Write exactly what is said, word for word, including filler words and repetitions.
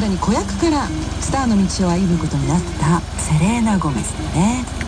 さらに子役からスターの道を歩むことになったセレーナ・ゴメスね。